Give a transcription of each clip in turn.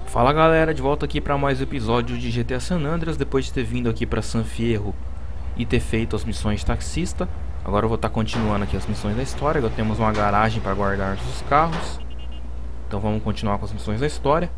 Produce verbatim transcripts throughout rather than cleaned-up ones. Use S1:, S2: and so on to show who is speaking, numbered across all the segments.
S1: Fala galera, de volta aqui para mais um episódio de G T A San Andreas. Depois de ter vindo aqui para San Fierro e ter feito as missões de taxista, agora eu vou estar continuando aqui as missões da história. Agora temos uma garagem para guardar os carros, então vamos continuar com as missões da história.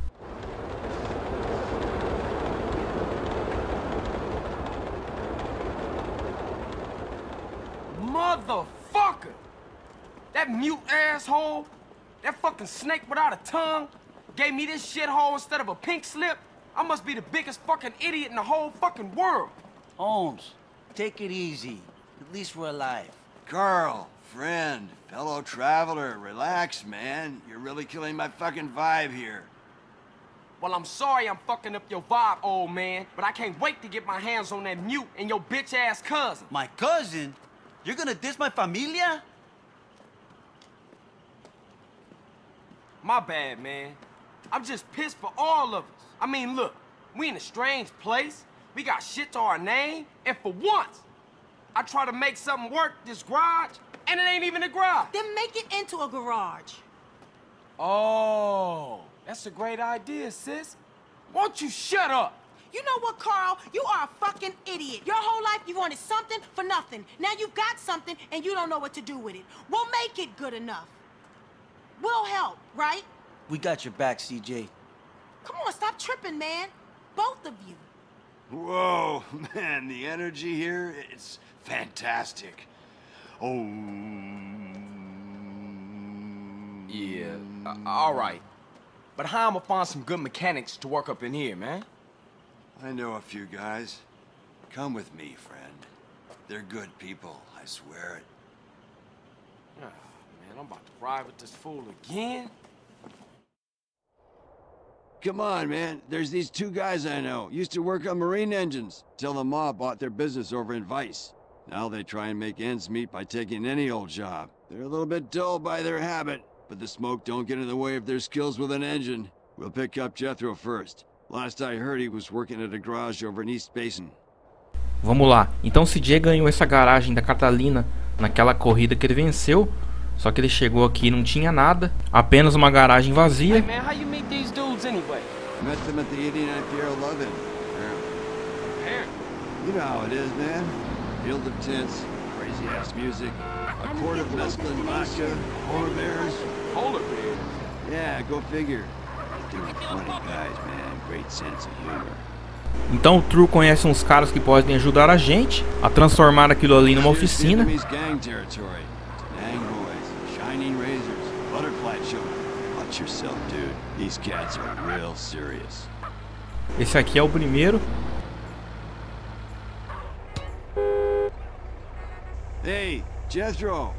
S2: Motherfucker! That mute asshole, that fucking snake without a tongue, gave me this shithole instead of a pink slip. I must be the biggest fucking idiot in the whole fucking world.
S3: Holmes, take it easy. At least we're alive.
S4: Carl, friend, fellow traveler, relax, man. You're really killing my fucking vibe here.
S2: Well, I'm sorry I'm fucking up your vibe, old man, but I can't wait to get my hands on that mute and your bitch-ass cousin.
S3: My cousin? You're gonna diss my familia?
S2: My bad, man. I'm just pissed for all of us. I mean, look, we in a strange place. We got shit to our name, and for once, I try to make something work this garage, and it ain't even a garage.
S5: Then make it into a garage.
S2: Oh, that's a great idea, sis. Won't you shut up?
S5: You know what, Carl? You are a fucking idiot. Your whole life you wanted something for nothing. Now you've got something and you don't know what to do with it. We'll make it good enough. We'll help, right?
S3: We got your back, C J.
S5: Come on, stop tripping, man. Both of you.
S4: Whoa, man, the energy here, it's fantastic. Oh.
S2: Yeah, uh, all right. But how am I find some good mechanics to work up in here, man?
S4: I know a few guys. Come with me, friend. They're good people, I swear it.
S2: Oh, man, I'm about to ride with this fool again.
S4: Come on, man. There's these two guys I know. Used to work on marine engines, till the mob bought their business over in Vice. Now they try and make ends meet by taking any old job. They're a little bit dull by their habit, but the smoke don't get in the way of their skills with an engine. We'll pick up Jethro first. Last I heard he was working at a garage over in East Basin.
S1: Vamos lá. Então o C J ganhou essa garagem da Catalina naquela corrida que ele venceu. Só que ele chegou aqui e não tinha nada, apenas uma garagem vazia.
S2: Hey man, how you meet these dudes anyway?
S4: Met them at the eighty-nine Pier eleven. You know how it is, man. Field of tents, crazy ass music, a quart of mescaline vodka, polar bears.
S2: Polar bears?
S4: Yeah, go figure. Dude, funny guys, man. Great sense of humor.
S1: Então o True conhece uns caras que podem ajudar a gente a transformar aquilo ali numa oficina.
S4: Gang territory. Dang boys, shining razors, butterfly children. Watch yourself, dude. These cats are real serious.
S1: Esse aqui é o primeiro.
S4: Hey, Jethro.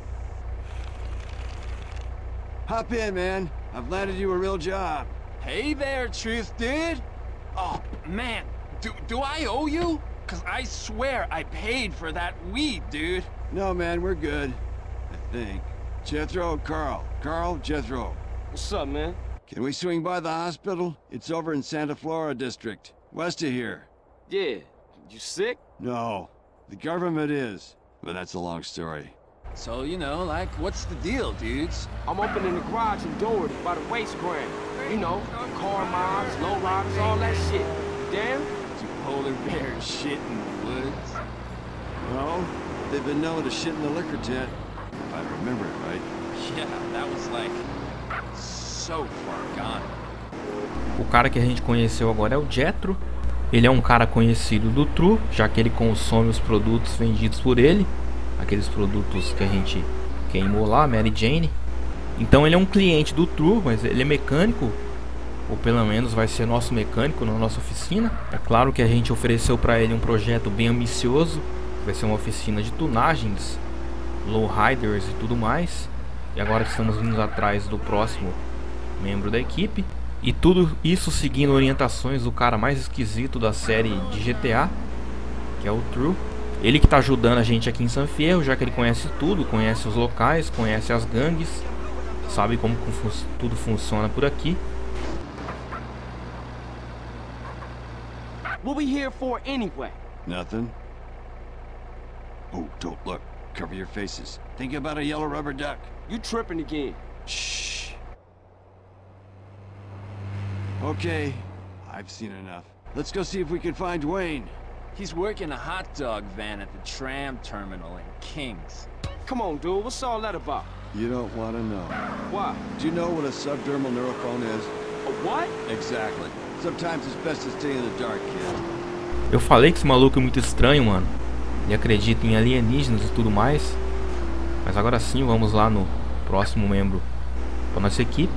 S4: Hop in, man. I've landed you a real job.
S6: Hey there, Truth Dude. Oh, man, do, do I owe you? Cause I swear I paid for that weed, dude.
S4: No, man, we're good. I think. Jethro, Carl. Carl, Jethro.
S2: What's up, man?
S4: Can we swing by the hospital? It's over in Santa Flora District, west of here.
S2: Yeah, you sick?
S4: No, the government is. But that's a long story.
S6: So, you know, like, what's the deal, dudes?
S2: I'm opening the garage in Doherty by the waste ground. You know, car mobs, low riders, all that shit. Damn.
S6: Do polar bears shit in the woods?
S4: No, they've been known to shit in the liquor tent. If I remember it right.
S6: Yeah, that was like so far gone.
S1: O cara que a gente conheceu agora é o Jethro. Ele é um cara conhecido do True, já que ele consome os produtos vendidos por ele. Aqueles produtos que a gente queimou lá, Mary Jane. Então ele é um cliente do True, mas ele é mecânico. Ou pelo menos vai ser nosso mecânico na nossa oficina. É claro que a gente ofereceu para ele um projeto bem ambicioso. Vai ser uma oficina de tunagens, lowriders e tudo mais. E agora estamos vindo atrás do próximo membro da equipe. E tudo isso seguindo orientações do cara mais esquisito da série de G T A, que é o True. Ele que tá ajudando a gente aqui em San Fierro, já que ele conhece tudo, conhece os locais, conhece as gangues, sabe como tudo funciona por aqui.
S2: What we here for anyway?
S4: Nothing. Oh, don't look. Cover your faces. Think about a yellow rubber duck.
S2: You tripping again.
S4: Shh. Okay, I've seen enough. Let's go see if we can find Dwayne.
S6: He's working a hot dog van at the tram terminal in Kings.
S2: Come on, dude, what's all that about?
S4: You don't want to know.
S2: Why?
S4: Do you know what a subdermal neurophone is?
S2: A what?
S4: Exactly. Sometimes it's best to stay in the dark, kid.
S1: Eu falei que esse maluco é muito estranho, mano. Ele acredita em alienígenas e tudo mais. Mas agora sim, vamos lá no próximo membro da nossa equipe.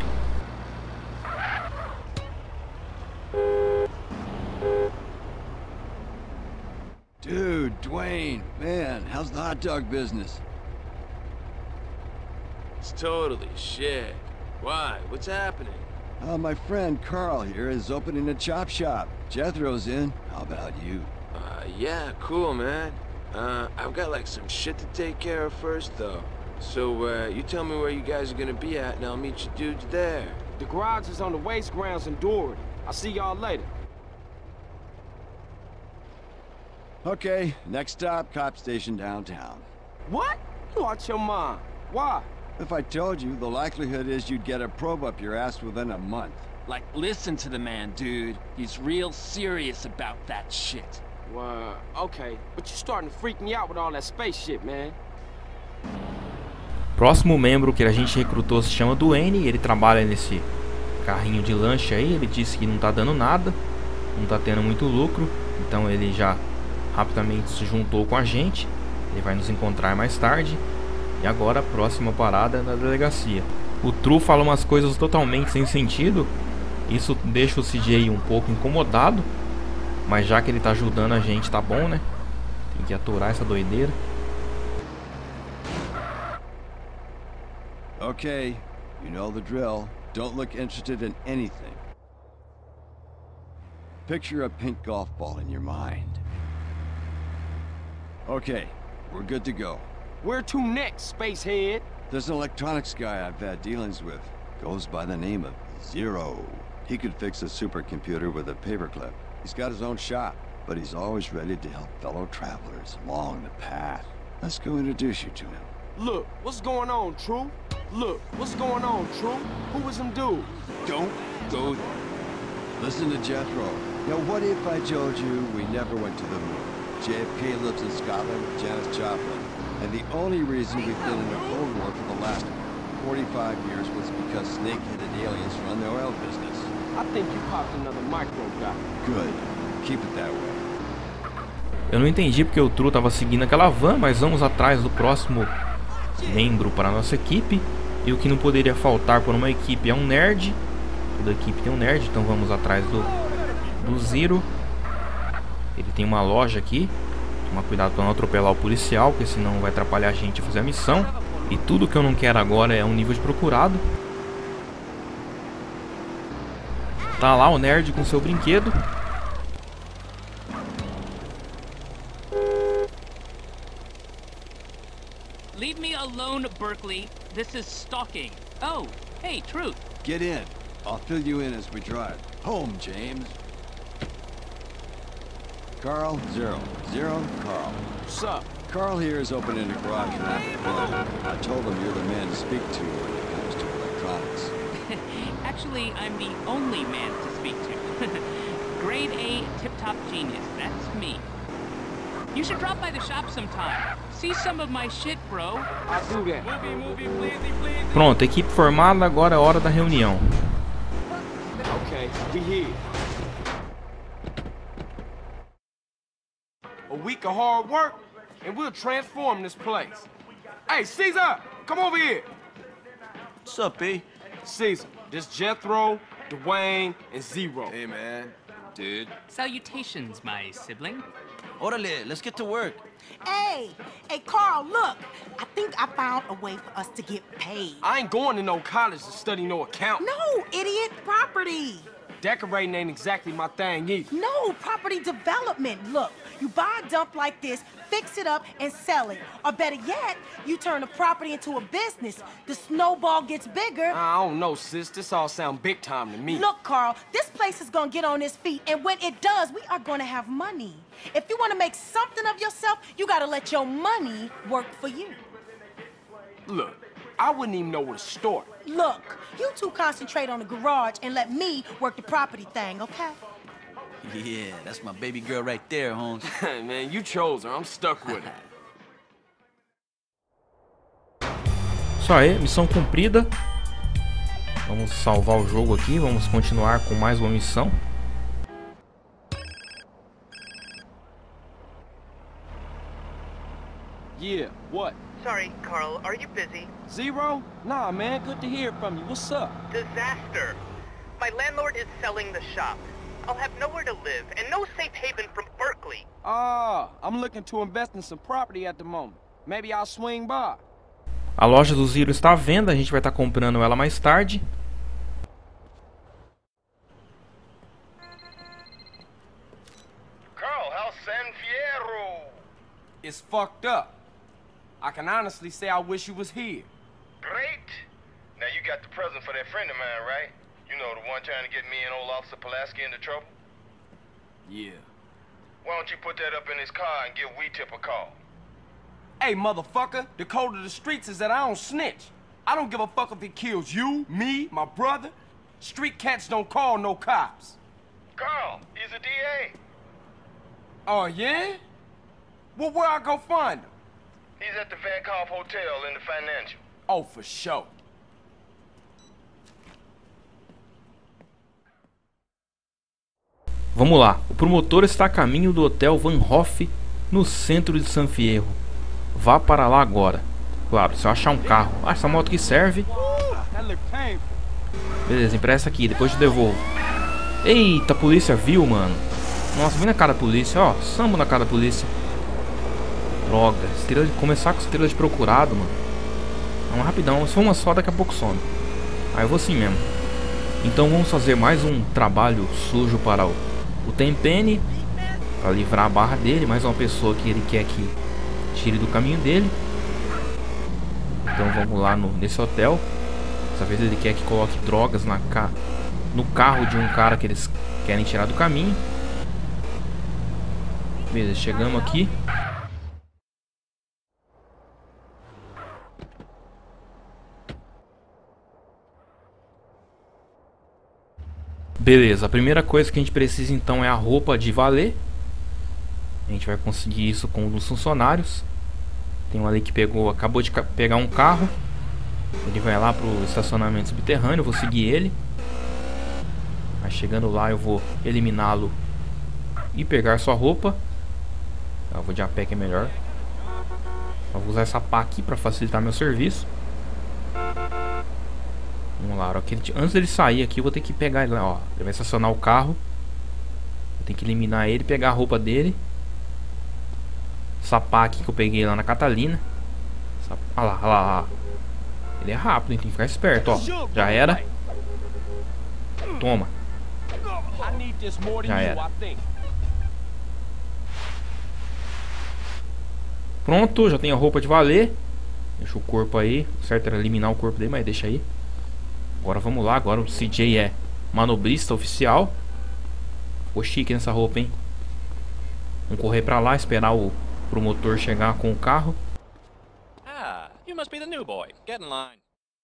S4: Dude, Dwayne, man, how's the hot dog business?
S7: It's totally shit. Why? What's happening?
S4: Uh, my friend Carl here is opening a chop shop. Jethro's in. How about you?
S7: Uh, yeah, cool, man. Uh, I've got like some shit to take care of first, though. So, uh, you tell me where you guys are gonna be at, and I'll meet you dudes there.
S2: The garage is on the waste grounds in Doherty. I'll see y'all later.
S4: Okay, next stop, cop station downtown.
S2: What? You out your mind. Why?
S4: If I told you, the likelihood is you'd get a probe up your ass within a month.
S6: Like, listen to the man, dude. He's real serious about that shit.
S2: Well, okay, but you're starting to freak me out with all that space shit, man.
S1: Próximo membro que a gente recrutou se chama Dwayne. Ele trabalha nesse carrinho de lanche aí. Ele disse que não tá dando nada, não tá tendo muito lucro. Então ele já rapidamente se juntou com a gente. Ele vai nos encontrar mais tarde. E agora a próxima parada é na delegacia. O True fala umas coisas totalmente sem sentido. Isso deixa o C J um pouco incomodado. Mas já que ele tá ajudando a gente, tá bom, né? Tem que aturar essa doideira.
S4: Okay, you know the drill. Don't look interested in anything. Picture a pink golf ball in your mind. Okay, we're good to go.
S2: Where to next, spacehead?
S4: There's an electronics guy I've had dealings with. Goes by the name of Zero. He could fix a supercomputer with a paperclip. He's got his own shop, but he's always ready to help fellow travelers along the path. Let's go introduce you to him.
S2: Look, what's going on, True? Look, what's going on, True? Who was them dudes?
S4: Don't go there. Listen to Jethro. Now, what if I told you we never went to the moon? J F K lives in Scotland with Janis Joplin. And the only reason we've been in a Cold War for the last forty-five years was because snake-headed aliens run the oil business.
S2: I think you popped another micro guy.
S4: Good. Keep it that way.
S1: Eu não entendi porque o True tava seguindo aquela van, mas vamos atrás do próximo membro para a nossa equipe. E o que não poderia faltar por uma equipe é um nerd. Toda equipe tem um nerd, então vamos atrás do, do Zero. Ele tem uma loja aqui. Toma cuidado para não atropelar o policial, porque senão vai atrapalhar a gente a fazer a missão. E tudo que eu não quero agora é um nível de procurado. Tá lá o nerd com seu brinquedo.
S8: Leave me alone, Berkeley. This is stalking. Oh, hey, Truth.
S4: Get in. I'll fill you in as we drive. Home, James. Carl, Zero. Zero, Carl.
S2: What's up?
S4: Carl here is opening a garage for that. I told him you're the man to speak to when it comes to electronics.
S8: Actually, I'm the only man to speak to. Grade A tip-top genius. That's me. You should drop by the shop sometime. See some of my shit, bro.
S2: I'll do that.
S8: Movie, movie, please, please.
S1: Pronto, equipe formada, agora é hora da reunião.
S2: Okay, we here. A week of hard work, and we'll transform this place. Hey, Caesar, come over here.
S3: What's up, B?
S2: Caesar, this Jethro, Dwayne, and Zero.
S7: Hey, man. Dude.
S8: Salutations, my sibling.
S3: Orale, let's get to work.
S5: Hey, hey, Carl, look. I think I found a way for us to get paid.
S2: I ain't going to no college to study no account.
S5: No, idiot, property.
S2: Decorating ain't exactly my thing either.
S5: No, property development. Look, you buy a dump like this, fix it up, and sell it. Or better yet, you turn the property into a business. The snowball gets bigger.
S2: I don't know, sis. This all sound big time to me.
S5: Look, Carl, this place is gonna get on its feet, and when it does, we are gonna have money. If you wanna make something of yourself, you gotta let your money work for you.
S2: Look, I wouldn't even know where to start.
S5: Look, you two concentrate on the garage and let me work the property thing, okay?
S3: Yeah, that's my baby girl right there, Holmes.
S2: Man, you chose her. I'm stuck with her.
S1: Isso aí, missão cumprida. Vamos salvar o jogo aqui, vamos continuar com mais uma missão.
S2: Yeah, what?
S9: Sorry, Carl, are you busy?
S2: Zero? Nah, man, good to hear from you. What's up?
S9: Disaster. My landlord is selling the shop. I'll have nowhere to live and no safe haven from Berkeley.
S2: Ah, I'm looking to invest in some property at the moment. Maybe I'll swing by.
S1: A loja do Zero está à venda, a gente vai estar comprando ela mais tarde.
S7: Carl, how's San Fierro?
S2: It's fucked up. I can honestly say I wish you was here.
S7: Great. Now you got the present for that friend of mine, right? You know, the one trying to get me and old Officer Pulaski into trouble?
S2: Yeah.
S7: Why don't you put that up in his car and give Wee-Tip a call?
S2: Hey, motherfucker, the code of the streets is that I don't snitch. I don't give a fuck if he kills you, me, my brother. Street cats don't call no cops.
S7: Carl, he's a D A.
S2: Oh, yeah? Well, where I go find him?
S7: He's at the Van Calf Hotel in the Financial.
S2: Oh, for sure.
S1: Vamos lá, o promotor está a caminho do Hotel Van Hoff, no centro de San Fierro. Vá para lá agora. Claro, se eu achar um carro. Ah, essa moto que serve. Beleza, empresta aqui, depois eu devolvo. Eita, a polícia viu, mano. Nossa, vem na cara da polícia, ó. Sambo na cara da polícia. Droga, estrela de... começar com estrela de procurado, mano. Vamos rapidão, se for uma só, daqui a pouco some. Aí eu vou assim mesmo. Então vamos fazer mais um trabalho sujo para o, o Tenpenny, para livrar a barra dele. Mais uma pessoa que ele quer que tire do caminho dele. Então vamos lá no, nesse hotel. Dessa vez ele quer que coloque drogas na ca... no carro de um cara que eles querem tirar do caminho. Beleza, chegamos aqui. Beleza, a primeira coisa que a gente precisa então é a roupa de valet. A gente vai conseguir isso com um dos funcionários. Tem um ali que pegou, acabou de pegar um carro. Ele vai lá pro estacionamento subterrâneo, eu vou seguir ele. Mas chegando lá eu vou eliminá-lo e pegar sua roupa. Eu vou de a pé que é melhor. Eu vou usar essa pá aqui para facilitar meu serviço. Vamos lá, antes dele sair aqui eu vou ter que pegar ele lá, ó. Ele vai estacionar o carro. Eu tenho que eliminar ele, pegar a roupa dele. Essa pá aqui que eu peguei lá na Catalina. Olha lá, olha lá, olha lá. Ele é rápido, hein? Tem que ficar esperto, ó. Já era. Toma. Já era. Pronto, já tenho a roupa de valer. Deixa o corpo aí. O certo era eliminar o corpo dele, mas deixa aí. Agora vamos lá, agora o C J é manobrista oficial. Ficou chique nessa roupa, hein? Vamos correr pra lá, esperar o promotor chegar com o carro.
S10: Ah, you must be the new boy. Get in line.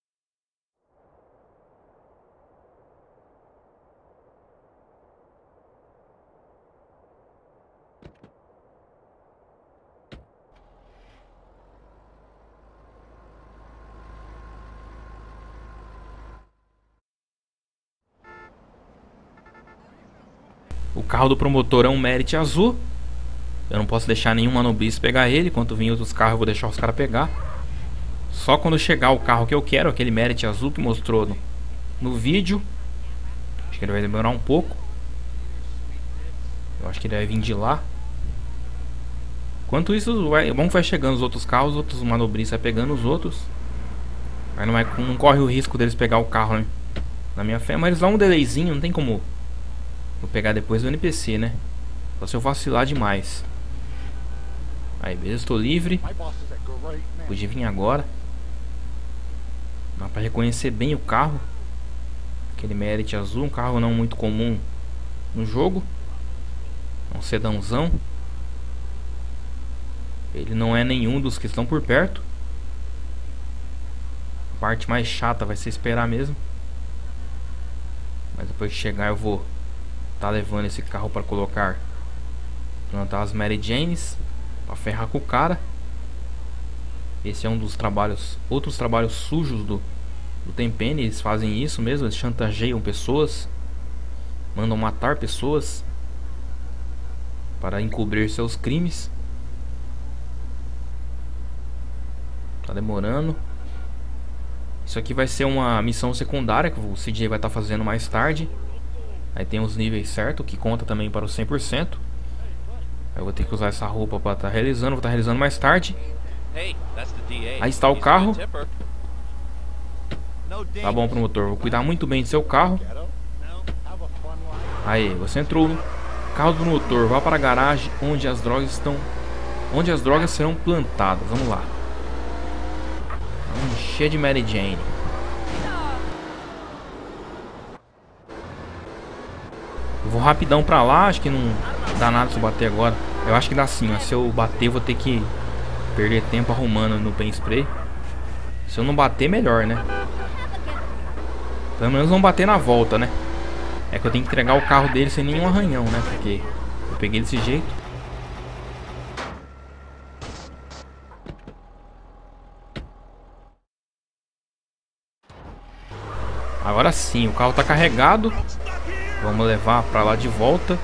S1: O carro do promotor é um Merit azul. Eu não posso deixar nenhum manobrista pegar ele. Enquanto vir outros carros eu vou deixar os caras pegar. Só quando chegar o carro que eu quero, aquele Merit azul que mostrou no, no vídeo. Acho que ele vai demorar um pouco. Eu acho que ele vai vir de lá. Enquanto isso, vai, bom que vai chegando os outros carros. Os outros manobristas vai pegando os outros. Aí não, vai, não corre o risco deles pegar o carro, né? Na minha fé, mas eles dão um delayzinho, não tem como. Vou pegar depois do N P C, né? Só se eu vacilar demais. Aí, beleza, estou livre. Podia vir agora. Dá pra reconhecer bem o carro. Aquele Merit azul, um carro não muito comum no jogo. É um sedãozão. Ele não é nenhum dos que estão por perto. A parte mais chata vai ser esperar mesmo. Mas depois que chegar eu vou tá levando esse carro para colocar, plantar as Mary Janes, para ferrar com o cara. Esse é um dos trabalhos, outros trabalhos sujos do, do Tenpenny. Eles fazem isso mesmo, eles chantageiam pessoas, mandam matar pessoas para encobrir seus crimes. Tá demorando. Isso aqui vai ser uma missão secundária que o C J vai estar fazendo mais tarde. Aí tem os níveis certos, que conta também para os cem por cento. Eu vou ter que usar essa roupa para estar realizando, vou estar realizando mais tarde. Aí está o carro. Tá bom, promotor, vou cuidar muito bem do seu carro. Aí, você entrou no carro do promotor, vá para a garagem onde as drogas estão, onde as drogas serão plantadas. Vamos lá. Cheio de Mary Jane. Eu vou rapidão pra lá. Acho que não dá nada se eu bater agora. Eu acho que dá sim, ó. Se eu bater vou ter que perder tempo arrumando no pen spray. Se eu não bater, melhor, né? Pelo menos não bater na volta, né? É que eu tenho que entregar o carro dele sem nenhum arranhão, né? Porque eu peguei desse jeito. Agora sim, o carro tá carregado. Vamos levar pra lá de volta.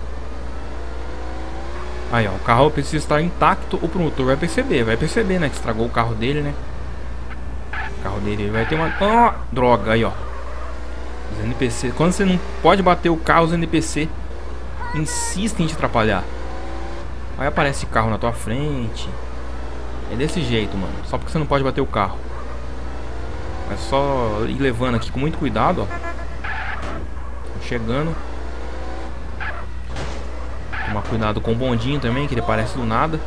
S1: Aí, ó, o carro precisa estar intacto. O promotor vai perceber, vai perceber, né, que estragou o carro dele, né? O carro dele vai ter uma... Oh, droga, aí, ó. Os N P C... Quando você não pode bater o carro, os N P C insistem em te atrapalhar. Aí aparece carro na tua frente. É desse jeito, mano. Só porque você não pode bater o carro. É só ir levando aqui com muito cuidado, ó. Chegando. Tomar cuidado com o bondinho também, que ele aparece do nada.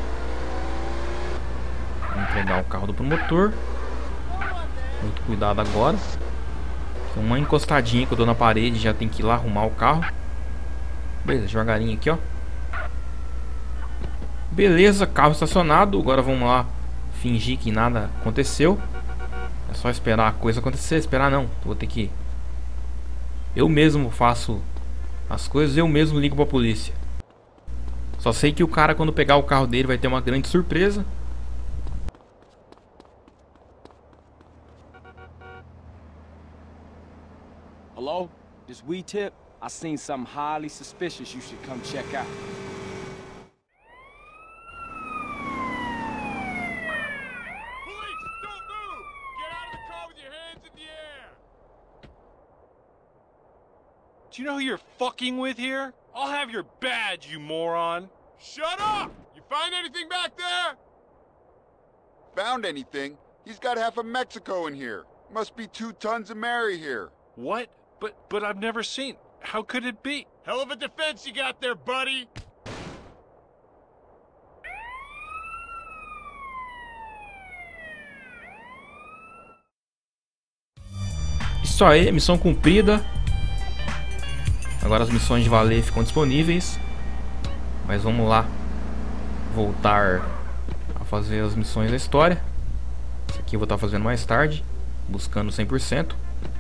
S1: Vamos entregar o carro do promotor. Muito cuidado agora. Tem uma encostadinha que eu dou na parede, já tem que ir lá arrumar o carro. Beleza, devagarinho aqui, ó. Beleza, carro estacionado. Agora vamos lá fingir que nada aconteceu. É só esperar a coisa acontecer. Esperar não, vou ter que... Eu mesmo faço as coisas, eu mesmo ligo pra polícia. Só sei que o cara, quando pegar o carro dele, vai ter uma grande surpresa.
S2: Hello? This weed tip? I seen something highly suspicious you should come check out.
S6: Do you know who you're fucking with here? I'll have your badge, you moron.
S11: Shut up! You find anything back there? Found anything? He's got half of Mexico in here. Must be two tons of Mary here.
S6: What? But but I've never seen. How could it be?
S11: Hell of a defense you got there, buddy.
S1: Isso aí, missão cumprida. Agora as missões de valer ficam disponíveis. Mas vamos lá voltar a fazer as missões da história. Isso aqui eu vou estar fazendo mais tarde, buscando cem por cento.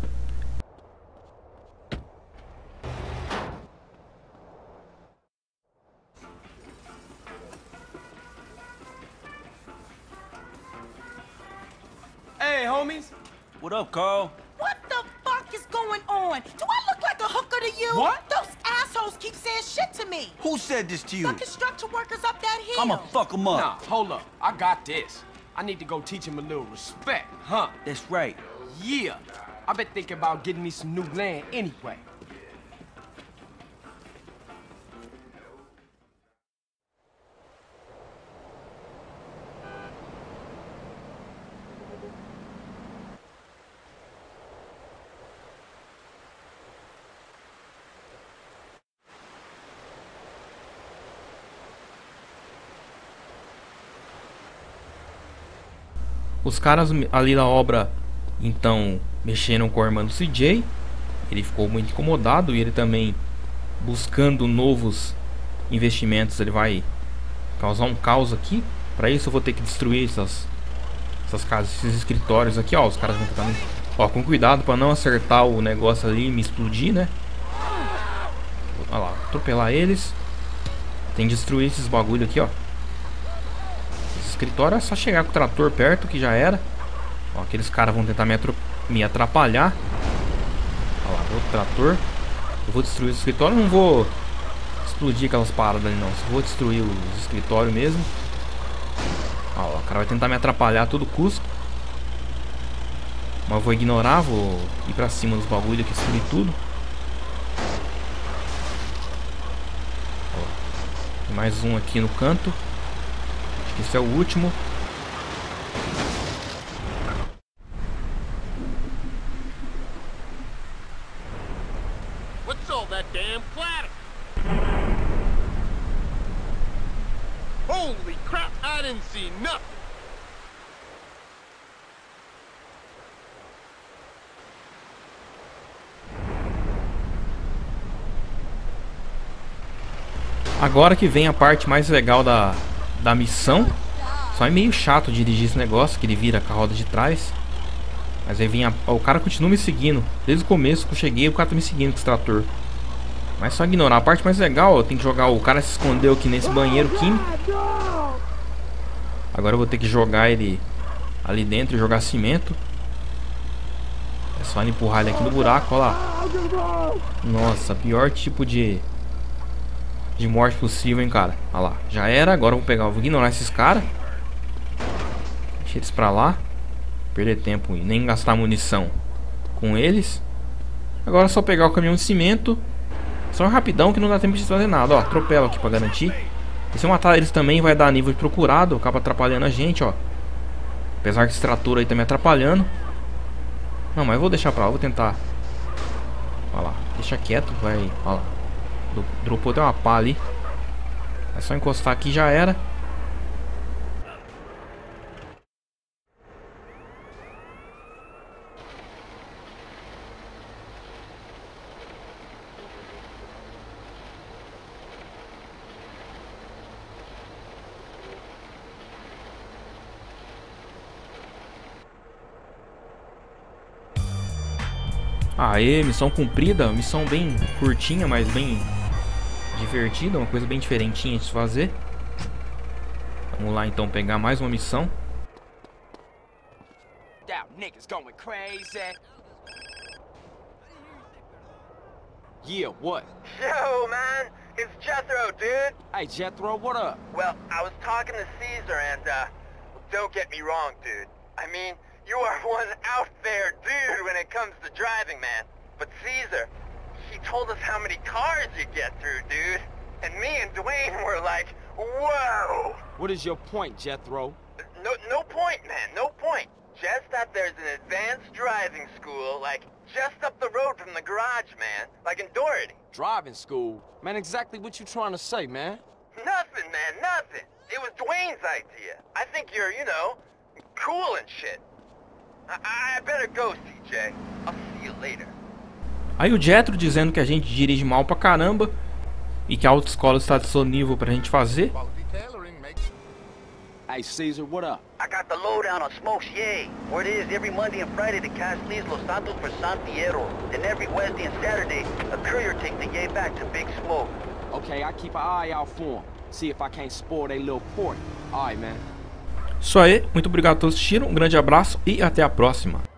S2: Hey, homies.
S3: What up, Carl?
S5: What the fuck is going on? Do I look like a hooker to you?
S2: What?
S5: Those assholes keep saying shit to me.
S3: Who said this to you?
S5: The construction workers up that hill.
S3: I'ma fuck them up.
S2: Nah, hold up. I got this. I need to go teach him a little respect, huh?
S3: That's right.
S2: Yeah. I've been thinking about getting me some new land anyway.
S1: Os caras ali da obra, então, mexeram com a irmã do C J. Ele ficou muito incomodado e ele também, buscando novos investimentos, ele vai causar um caos aqui. Para isso eu vou ter que destruir essas, essas casas, esses escritórios aqui, ó. Os caras vão tentar me... Ó, com cuidado pra não acertar o negócio ali e me explodir, né? Olha lá, atropelar eles. Tem que destruir esses bagulho aqui, ó. Esse escritório é só chegar com o trator perto que já era. Ó, aqueles caras vão tentar me, me atrapalhar. Olha lá, outro trator. Eu vou destruir o escritório, não vou explodir aquelas paradas ali não. Só vou destruir os escritórios mesmo. Olha lá, o cara vai tentar me atrapalhar a todo custo. Mas eu vou ignorar, vou ir pra cima dos bagulhos aqui, destruir tudo. Ó, tem mais um aqui no canto. Acho que esse é o último.
S12: What's all that damn clatter? Holy crap, I didn't see nothing.
S1: Agora que vem a parte mais legal da, da missão. Só é meio chato dirigir esse negócio, que ele vira com a roda de trás. Mas aí vem a, ó, o cara continua me seguindo. Desde o começo que eu cheguei, o cara tá me seguindo com esse trator. Mas só ignorar. A parte mais legal, eu tenho que jogar. O cara se escondeu aqui nesse banheiro químico. Agora eu vou ter que jogar ele ali dentro e jogar cimento. É só empurrar ele aqui no buraco, olha lá. Nossa, pior tipo de de morte possível, hein, cara. Olha lá, já era. Agora eu vou pegar, eu vou ignorar esses caras. Deixa eles pra lá. Perder tempo e nem gastar munição com eles. Agora é só pegar o caminhão de cimento. Só rapidão que não dá tempo de fazer nada. Ó, atropelo aqui pra garantir. E se eu matar eles também vai dar nível de procurado. Acaba atrapalhando a gente, ó. Apesar que esse trator aí tá me atrapalhando. Não, mas eu vou deixar pra lá, vou tentar. Olha lá, deixa quieto, vai. Olha lá, dropou até uma pá ali. É só encostar aqui, já era. Aê, missão cumprida. Missão bem curtinha, mas bem divertida. Uma coisa bem diferentinha de se fazer. Vamos lá então pegar mais uma missão.
S2: Yeah, what?
S9: Yo, man, it's Jethro, dude.
S2: Hey, Jethro, what up?
S9: Well, I was talking to Caesar and, uh, don't get me wrong, dude. I mean, you are one out there dude when it comes to driving, man. But Caesar, he told us how many cars you get through, dude. And me and Dwayne were like, whoa!
S2: What is your point, Jethro?
S9: No, no point, man, no point. Just that there's an advanced driving school, like, just up the road from the garage, man. Like in Doherty.
S2: Driving school? Man, exactly what you trying to say, man?
S9: Nothing, man, nothing. It was Dwayne's idea. I think you're, you know, cool and shit. I, I better go, C J. I'll see you later.
S1: Aí o Jethro dizendo que a gente dirige mal pra caramba e que a autoescola está disponível pra gente fazer.
S2: Hey, Caesar, what up?
S3: I got the lowdown on Smokes Yay. Word is, every Monday and Friday the cast leaves Los Santos for San Fierro. Then every Wednesday and Saturday, a courier takes the Yay back to Big Smoke.
S2: Okay, I keep an eye out for him. See if I can't spoil their little port. Alright, man.
S1: Isso aí, muito obrigado a todos que assistiram, um grande abraço e até a próxima.